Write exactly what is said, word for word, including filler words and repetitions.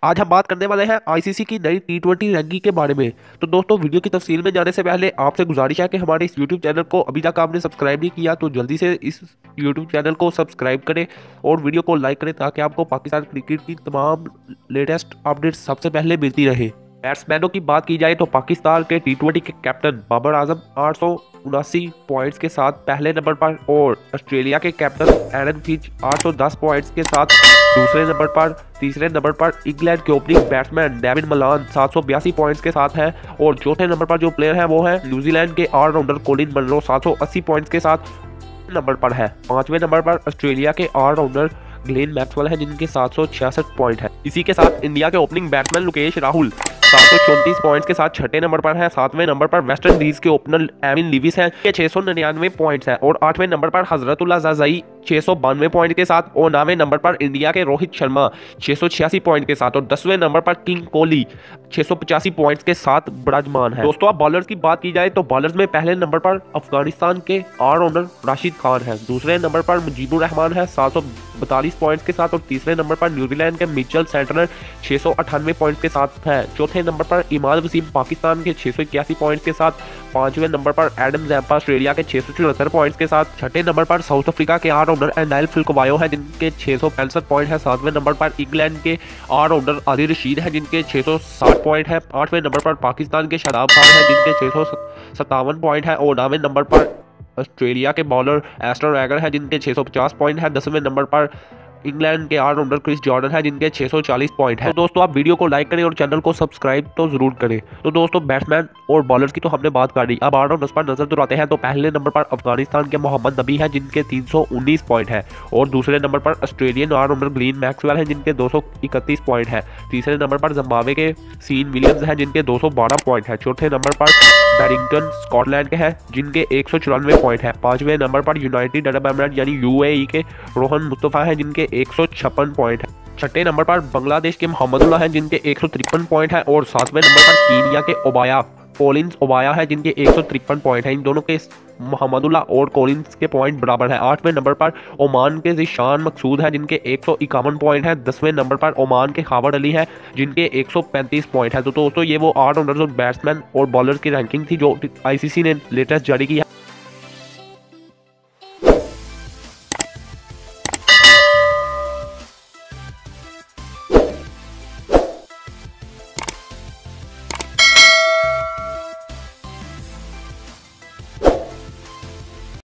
आज हम बात करने वाले हैं आईसीसी की नई टी ट्वेंटी रैंकिंग के बारे में। तो दोस्तों, वीडियो की तफसील में जाने से पहले आपसे गुजारिश है कि हमारे इस यूट्यूब चैनल को अभी तक आपने सब्सक्राइब नहीं किया तो जल्दी से इस यूट्यूब चैनल को सब्सक्राइब करें और वीडियो को लाइक करें ताकि आपको पाकिस्तान क्रिकेट की तमाम लेटेस्ट अपडेट्स सबसे पहले मिलती रहे। बैट्समैनों की बात की जाए तो पाकिस्तान के टी ट्वेंटी के कैप्टन बाबर आजम आठ सौ उनासी पॉइंट्स के साथ पहले नंबर पर और ऑस्ट्रेलिया के कैप्टन एरन फिंच आठ सौ दस पॉइंट्स के साथ दूसरे नंबर पर। तीसरे नंबर पर इंग्लैंड के ओपनिंग बैट्समैन डेविड मलान सात सौ बयासी पॉइंट्स के साथ है और चौथे नंबर पर जो प्लेयर है वो है न्यूजीलैंड के ऑलराउंडर कोलिन मनरो सात सौ अस्सी पॉइंट्स के साथ नंबर पर है। पांचवें नंबर पर ऑस्ट्रेलिया के ऑलराउंडर ग्लेन मैक्सवेल है जिनके सात सौ छियासठ पॉइंट है। इसी के साथ इंडिया के ओपनिंग बैट्समैन लोकेश राहुल सात सौ चौंतीस पॉइंट्स के साथ छठे नंबर पर है। सातवें नंबर पर वेस्ट इंडीज के ओपनर एविन लिविस है के छह सौ निन्यानवे पॉइंट्स है और आठवें नंबर पर हजरतुल्लाह जाज़ाई छह सौ बानवे पॉइंट के साथ और नौवें नंबर पर इंडिया के रोहित शर्मा छह सौ छियासी पॉइंट के साथ और दसवें नंबर पर किंग कोहली छह सौ पचासी पॉइंट्स के साथ विराजमान है। दोस्तों, अब बॉलर्स की बात की जाए तो बॉलर्स में पहले नंबर पर अफगानिस्तान के ऑलराउंडर राशिद खान है। दूसरे नंबर पर मुजीबुर रहमान है सात सौ बतालीस पॉइंट्स के साथ और तीसरे नंबर पर न्यूजीलैंड के मिचेल सेंटनर छह सौ अट्ठानवे पॉइंट्स के साथ है। चौथे नंबर पर इमाद वसीम पाकिस्तान के छह सौ इक्यासी पॉइंट्स के साथ। पांचवें नंबर पर एडम जैम्पा ऑस्ट्रेलिया के छह सौ चौहत्तर पॉइंट्स के साथ। छठे नंबर पर साउथ अफ्रीका के ऑलराउंडर एनाइल फिलकवायो है जिनके छह सौ पैंसठ पॉइंट है। सातवें नंबर पर इंग्लैंड के ऑलराउंडर आदिल रशीद है जिनके छह सौ साठ पॉइंट है। आठवें नंबर पर पाकिस्तान के शादाब खान है जिनके छह सौ सत्तावन पॉइंट है और नौवें नंबर पर ऑस्ट्रेलिया के बॉलर एस्टन रैगर है जिनके छह सौ पचास पॉइंट है। दसवें नंबर पर इंग्लैंड के ऑलराउंडर क्रिस जॉर्डन है जिनके छह सौ चालीस पॉइंट है। तो दोस्तों, आप वीडियो को लाइक करें और चैनल को सब्सक्राइब तो जरूर करें। तो दोस्तों, बैट्समैन और बॉलर्स की तो हमने बात कर दी, अब ऑलराउंडर्स पर नजर दुराते हैं। तो पहले नंबर पर अफगानिस्तान के मोहम्मद नबी है जिनके तीन सौ उन्नीस पॉइंट है और दूसरे नंबर पर ऑस्ट्रेलियन ऑलराउंडर ग्लेन मैक्सवेल है जिनके दो सौ इकतीस पॉइंट है। तीसरे नंबर पर जिम्बाब्वे के सीन विलियम्स है जिनके दो सौ बारह पॉइंट है। चौथे नंबर पर बैरिंगटन स्कॉटलैंड के हैं जिनके एक सौ चौरानवे पॉइंट है। पांचवें नंबर पर यूनाइटेड अरब एमिरेट यानी यूएई के रोहन मुस्तफा है जिनके एक सौ छप्पन पॉइंट है। छठे नंबर पर बांग्लादेश के मोहम्मदुल्लाह हैं जिनके एक सौ तिरपन पॉइंट है और सातवें नंबर पर कीनिया के ओबाया कोलिंस ओबाया है जिनके एक सौ तिरपन पॉइंट है। इन दोनों के मोहम्मदुल्लाह और कोलिंस के पॉइंट बराबर है। आठवें नंबर पर ओमान के जिशान मकसूद है जिनके एक सौ इक्यावन पॉइंट है। दसवें नंबर पर ओमान के खावर अली है जिनके एक सौ पैंतीस पॉइंट है। तो दोस्तों, ये वो ऑलराउंडर्स और बैट्समैन और बॉलर की रैंकिंग थी जो आईसीसी ने लेटेस्ट जारी की है।